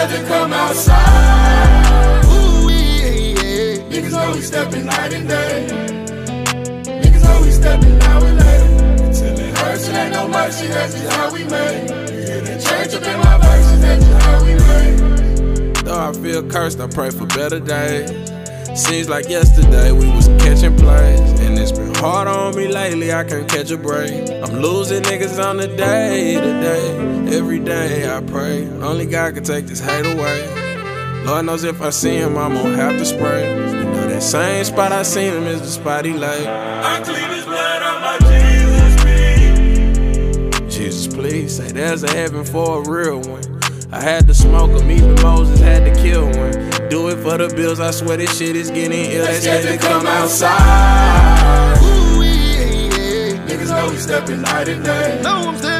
had to come outside. Ooh, yeah. Niggas know we stepping night and day. Niggas know we stepping now and later. Until it hurts, it ain't no mercy, that's just how we made. You hear the church up in my verses, that's just how we made. Though I feel cursed, I pray for better days. Seems like yesterday we was catching plays, and it's been hard on me lately, I can't catch a break. I'm losing niggas on the day to day. Every day I pray, only God can take this hate away. Lord knows if I see him, I'm gonna have to spray. You know that same spot I seen him is the spot he lay. I clean his blood on my Jesus, please. Jesus, please, say there's a heaven for a real one. I had to smoke him, even Moses had to kill one. Do it for the bills, I swear this shit is getting ill. They had to come outside. Ooh, yeah. Niggas know we stepping night and day.